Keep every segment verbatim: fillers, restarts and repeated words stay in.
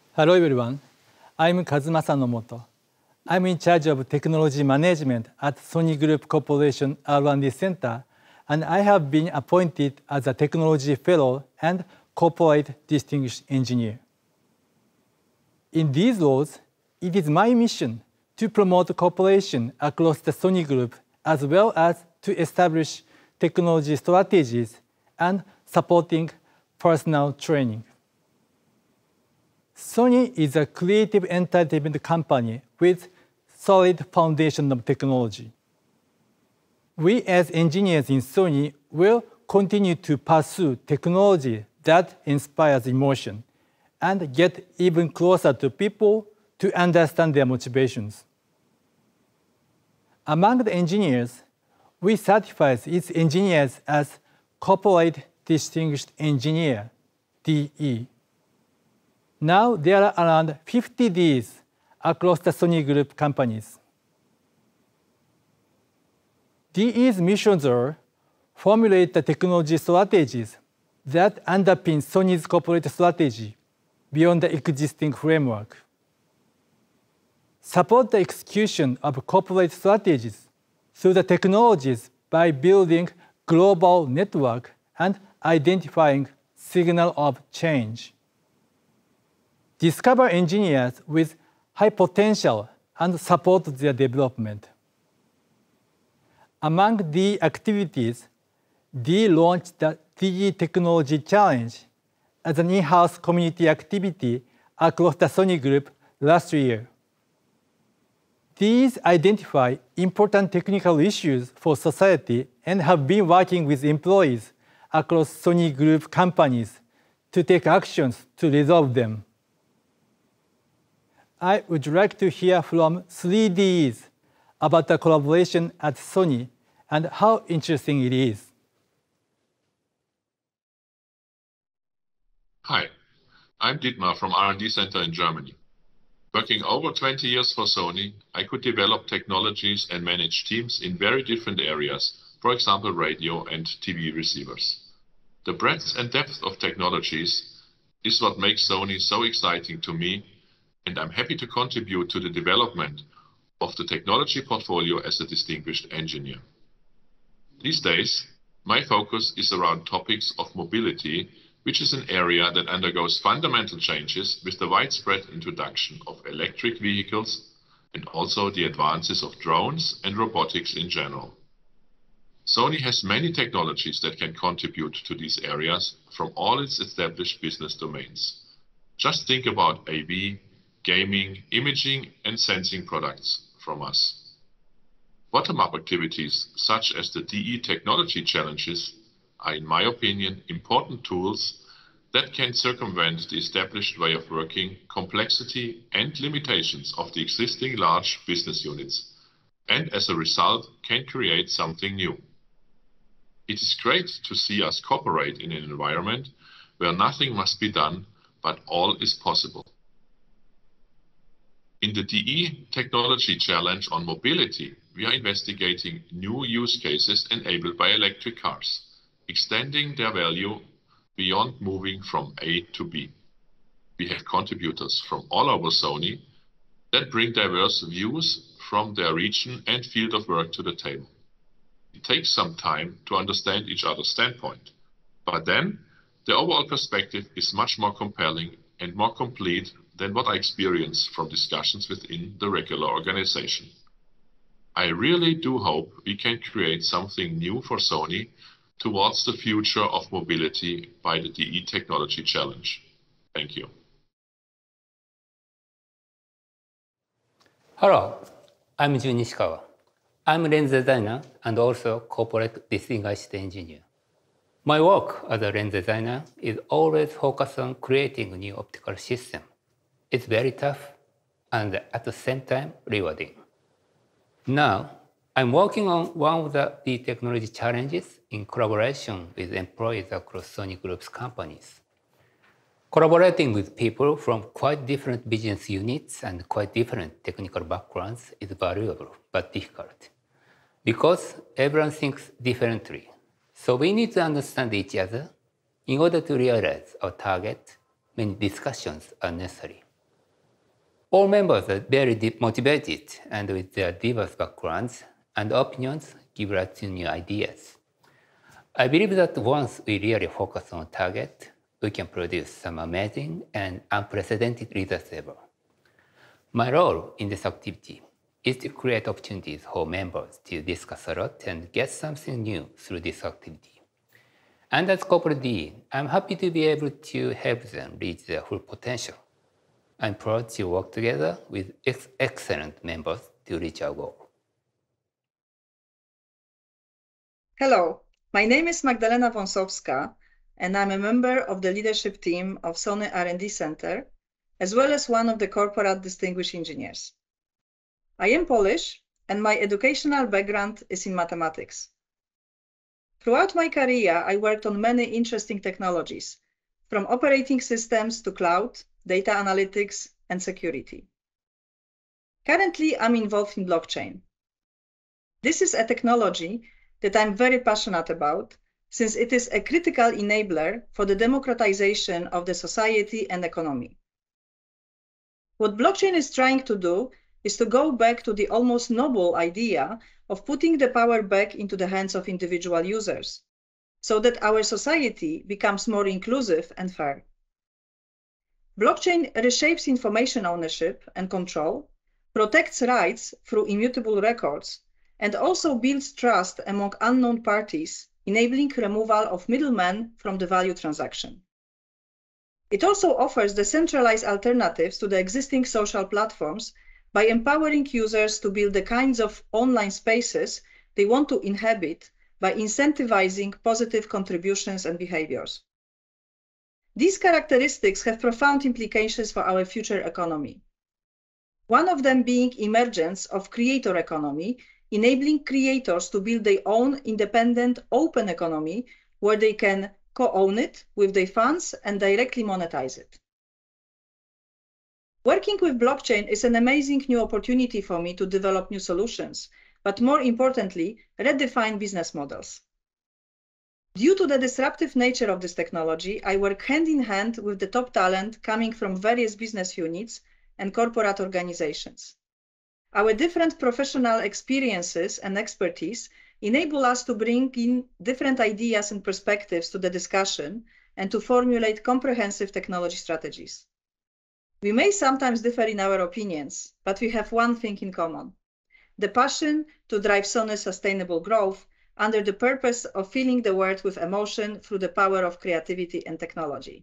Hello everyone, I'm Kazumasa Nomoto. I'm in charge of technology management at Sony Group Corporation R and D Center, and I have been appointed as a technology fellow and corporate distinguished engineer. In these roles, it is my mission to promote cooperation across the Sony Group as well as to establish technology strategies and supporting personal training. Sony is a creative entertainment company with solid foundation of technology. We as engineers in Sony will continue to pursue technology that inspires emotion and get even closer to people to understand their motivations. Among the engineers, we certify its engineers as Corporate Distinguished Engineer, D E. Now there are around fifty Ds across the Sony Group companies. D E's missions are formulate the technology strategies that underpin Sony's corporate strategy beyond the existing framework, support the execution of corporate strategies through the technologies by building global network and identifying signal of change, discover engineers with high potential and support their development. Among the activities, D launched the D E Technology Challenge as an in-house community activity across the Sony Group last year. These identify important technical issues for society and have been working with employees across Sony Group companies to take actions to resolve them. I would like to hear from three Ds about the collaboration at Sony and how interesting it is. Hi, I'm Dietmar from R and D Center in Germany. Working over twenty years for Sony, I could develop technologies and manage teams in very different areas, for example radio and T V receivers. The breadth and depth of technologies is what makes Sony so exciting to me, and I'm happy to contribute to the development of the technology portfolio as a distinguished engineer. These days, my focus is around topics of mobility, which is an area that undergoes fundamental changes with the widespread introduction of electric vehicles and also the advances of drones and robotics in general. Sony has many technologies that can contribute to these areas from all its established business domains. Just think about A V, gaming, imaging, and sensing products from us. Bottom-up activities such as the D E Technology Challenges are, in my opinion, important tools that can circumvent the established way of working, complexity, and limitations of the existing large business units, and as a result can create something new. It is great to see us cooperate in an environment where nothing must be done, but all is possible. In the D E Technology Challenge on mobility, we are investigating new use cases enabled by electric cars, extending their value beyond moving from A to B. We have contributors from all over Sony that bring diverse views from their region and field of work to the table. It takes some time to understand each other's standpoint, but then the overall perspective is much more compelling and more complete than what I experience from discussions within the regular organization. I really do hope we can create something new for Sony towards the future of mobility by the D E Technology Challenge. Thank you. Hello, I'm Jun Nishikawa. I'm a lens designer and also corporate distinguished engineer. My work as a lens designer is always focused on creating a new optical system. It's very tough and at the same time rewarding. Now, I'm working on one of the D E technology challenges in collaboration with employees across Sony Group's companies. Collaborating with people from quite different business units and quite different technical backgrounds is valuable but difficult, because everyone thinks differently. So we need to understand each other. In order to realize our target, many discussions are necessary. All members are very motivated and with their diverse backgrounds and opinions give rise to new ideas. I believe that once we really focus on a target, we can produce some amazing and unprecedented results ever. My role in this activity is to create opportunities for members to discuss a lot and get something new through this activity. And as corporate dean, I'm happy to be able to help them reach their full potential. I'm proud to work together with ex excellent members to reach our goal. Hello, my name is Magdalena Wąsowska, and I'm a member of the leadership team of Sony R and D Center, as well as one of the corporate distinguished engineers. I am Polish, and my educational background is in mathematics. Throughout my career, I worked on many interesting technologies, from operating systems to cloud, data analytics, and security. Currently, I'm involved in blockchain. This is a technology that I'm very passionate about, since it is a critical enabler for the democratization of the society and economy. What blockchain is trying to do is to go back to the almost noble idea of putting the power back into the hands of individual users, so that our society becomes more inclusive and fair. Blockchain reshapes information ownership and control, protects rights through immutable records, and also builds trust among unknown parties, enabling removal of middlemen from the value transaction. It also offers decentralized alternatives to the existing social platforms by empowering users to build the kinds of online spaces they want to inhabit by incentivizing positive contributions and behaviors. These characteristics have profound implications for our future economy. One of them being emergence of creator economy, enabling creators to build their own independent open economy where they can co-own it with their funds and directly monetize it. Working with blockchain is an amazing new opportunity for me to develop new solutions, but more importantly, redefine business models. Due to the disruptive nature of this technology, I work hand in hand with the top talent coming from various business units and corporate organizations. Our different professional experiences and expertise enable us to bring in different ideas and perspectives to the discussion and to formulate comprehensive technology strategies. We may sometimes differ in our opinions, but we have one thing in common: the passion to drive Sony's sustainable growth under the purpose of filling the world with emotion through the power of creativity and technology.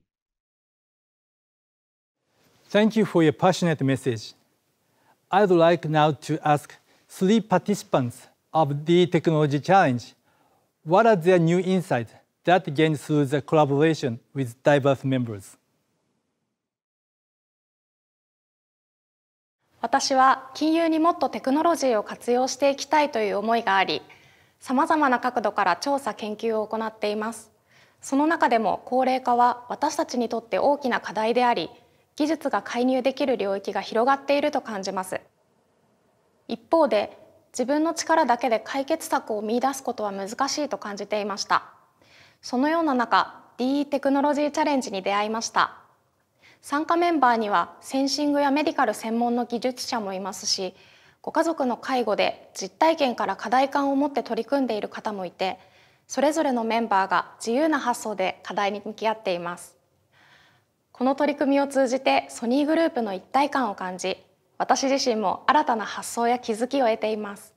Thank you for your passionate message. I'd like now to ask three participants of the Technology Challenge, what are their new insights that gained through the collaboration with diverse members? 私は金融にもっとテクノロジーを活用していきたいという思いがあり、さまざまな角度から調査研究を行っています。その中でも高齢化は私たちにとって大きな課題であり、技術が介入できる領域が広がっていると感じます。一方で、自分の力だけで解決策を見出すことは難しいと感じていました。そのような中、ディーイー テクノロジーチャレンジに出会いました。参加メンバーにはセンシングやメディカル専門の技術者もいますし、ご家族の介護で実体験から課題感を持って取り組んでいる方もいて、それぞれのメンバーが自由な発想で課題に向き合っています。この取り組みを通じてソニーグループの一体感を感じ、私自身も新たな発想や気づきを得ています。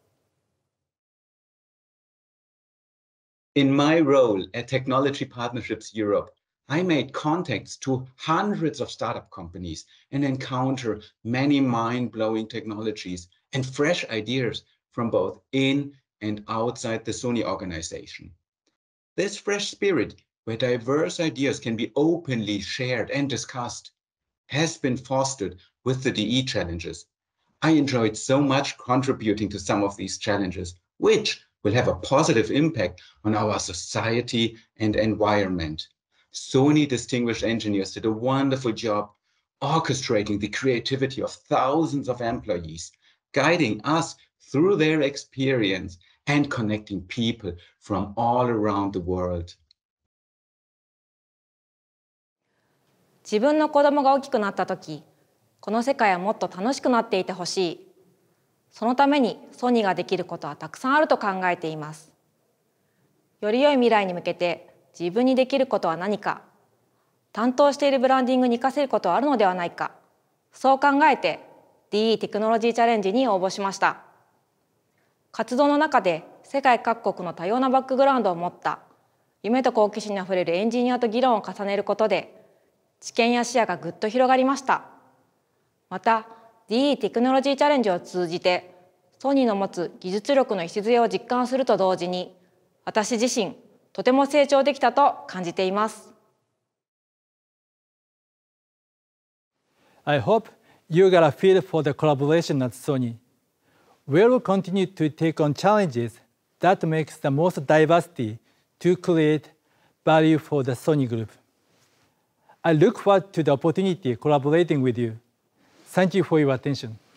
In my role at Technology Partnerships Europe, I made contacts to hundreds of startup companies and encounter many mind-blowing technologies and fresh ideas from both in and outside the Sony organization. This fresh spirit, where diverse ideas can be openly shared and discussed, has been fostered with the D E challenges. I enjoyed so much contributing to some of these challenges, which will have a positive impact on our society and environment. Sony distinguished engineers did a wonderful job orchestrating the creativity of thousands of employees, guiding us through their experience and connecting people from all around the world. 自分の子供が大きくなった時、 この世界はもっと楽しくなっていてほしい。そのためにソニーができることはたくさんあると考えています。より良い未来に向けて自分にできることは何か、担当しているブランディングに活かせることはあるのではないか、そう考えて ディーイー テクノロジーチャレンジに応募しました。活動の中で世界各国の多様なバックグラウンドを持った夢と好奇心にあふれるエンジニアと議論を重ねることで知見や視野がぐっと広がりました。また ディーイー テクノロジーチャレンジを通じてソニーの持つ技術力の礎を実感すると同時に私自身とても成長できたと感じています。 I hope you got a feel for the collaboration at Sony. We will continue to take on challenges that makes the most diversity to create value for the Sony Group. I look forward to the opportunity collaborating with you. Thank you for your attention.